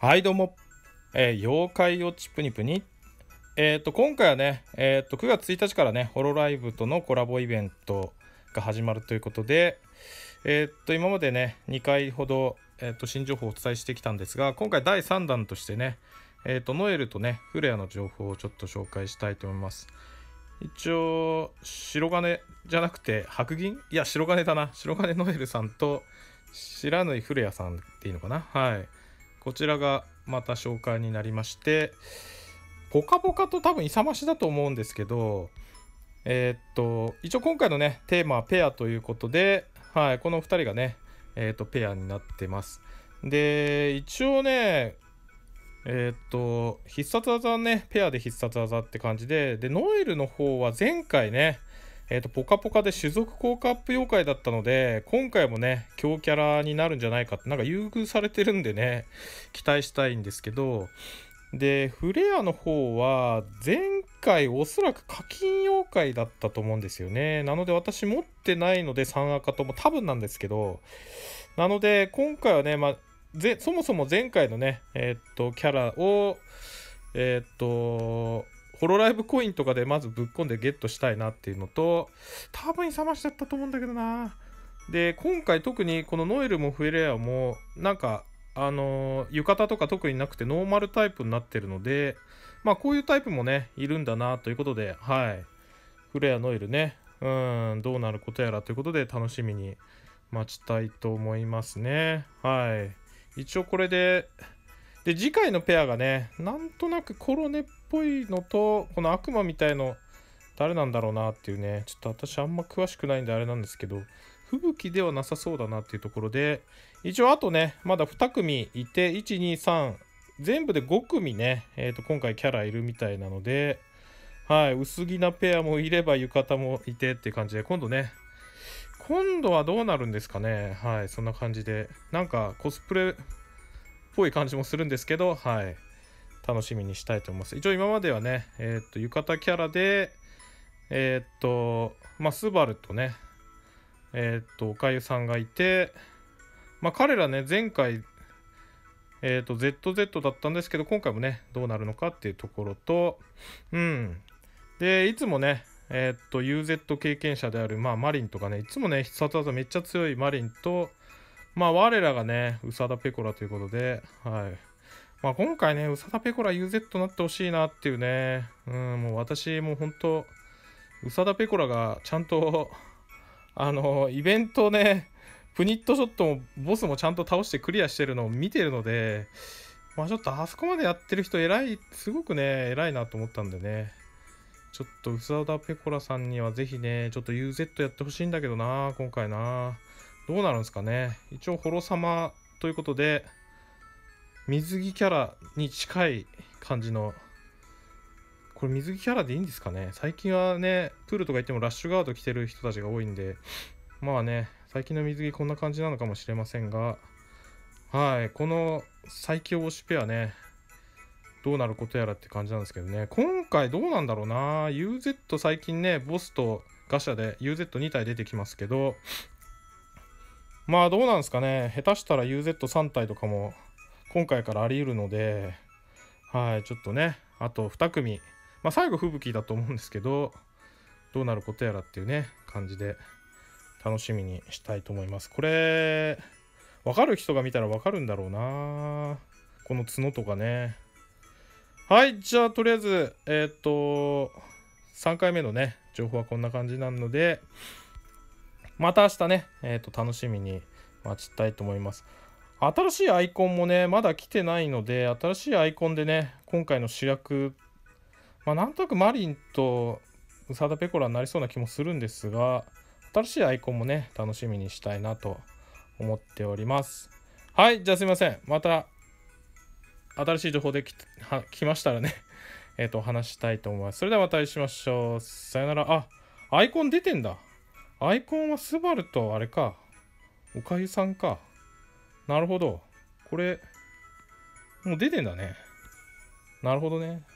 はいどうも、妖怪ウォッチプニプニ。今回はね、9月1日からね、ホロライブとのコラボイベントが始まるということで、今までね、2回ほど、新情報をお伝えしてきたんですが、今回第3弾としてね、ノエルとね、フレアの情報をちょっと紹介したいと思います。一応、白金じゃなくて白銀、いや、白金だな。白金ノエルさんと白縫フレアさんっていいのかな。はい。こちらがまた紹介になりまして、ポカポカと多分勇ましだと思うんですけど、一応今回のね、テーマはペアということで、はい、この2人がね、ペアになってます。で、一応ね、必殺技はね、ペアで必殺技って感じで、ノエルの方は前回ね、ポカポカで種族効果アップ妖怪だったので、今回もね、強キャラになるんじゃないかって、なんか優遇されてるんでね、期待したいんですけど、で、フレアの方は、前回おそらく課金妖怪だったと思うんですよね。なので私持ってないので3赤とも多分なんですけど、なので今回はね、そもそも前回のね、キャラを、ホロライブコインとかでまずぶっ込んでゲットしたいなっていうのと、多分勇ましだったと思うんだけどな。で、今回特にこのノエルもフェレアも、なんか、浴衣とか特になくてノーマルタイプになってるので、まあこういうタイプもね、いるんだなということで、はい。フレア、ノエルね、どうなることやらということで楽しみに待ちたいと思いますね。はい。一応これで、次回のペアがね、なんとなくコロネっぽいのと、この悪魔みたいの、誰なんだろうなっていうね、ちょっと私あんま詳しくないんであれなんですけど、吹雪ではなさそうだなっていうところで、一応あとね、まだ2組いて、1、2、3、全部で5組ね、今回キャラいるみたいなので、はい、薄着なペアもいれば浴衣もいてっていう感じで、今度はどうなるんですかね。はい、そんな感じで、なんかコスプレっぽい感じもするんですけど、はい、楽しみにしたいと思います。一応今まではね、浴衣キャラで、スバルとね、おかゆさんがいて、彼らね、前回、ZZ だったんですけど、今回もね、どうなるのかっていうところと、で、いつもね、UZ 経験者である、マリンとかね、いつもね、必殺技めっちゃ強いマリンと、我らがね、ウサダペコラということで、はい。今回ね、ウサダペコラ UZ になってほしいなっていうね、もう私、もう本当ウサダペコラがちゃんと、イベントね、プニットショットもボスもちゃんと倒してクリアしてるのを見てるので、ちょっとあそこまでやってる人偉い、すごくね、偉いなと思ったんでね、ちょっとウサダペコラさんにはぜひね、ちょっと UZ やってほしいんだけどな、今回な。どうなるんですかね。一応、ホロ様ということで、水着キャラに近い感じの、これ水着キャラでいいんですかね。最近はね、プールとか行ってもラッシュガード着てる人たちが多いんで、最近の水着こんな感じなのかもしれませんが、はい、この最強推しペアね、どうなることやらって感じなんですけどね、今回どうなんだろうな。UZ 最近ね、ボスとガシャで UZ2 体出てきますけど、どうなんですかね。下手したら UZ3 体とかも今回からあり得るので、はい、ちょっとね、あと2組、最後吹雪だと思うんですけど、どうなることやらっていうね、感じで楽しみにしたいと思います。これ、わかる人が見たらわかるんだろうな。この角とかね。はい、じゃあとりあえず、3回目のね、情報はこんな感じなので、また明日ね、楽しみに待ちたいと思います。新しいアイコンもね、まだ来てないので、新しいアイコンでね、今回の主役、なんとなくマリンとウサダペコラになりそうな気もするんですが、新しいアイコンもね、楽しみにしたいなと思っております。はい、じゃあすいません。また、新しい情報で来ましたらね、お話したいと思います。それではまたお会いしましょう。さよなら。あ、アイコン出てんだ。アイコンはスバルとあれか。おかゆさんか。なるほど。これ、もう出てんだね。なるほどね。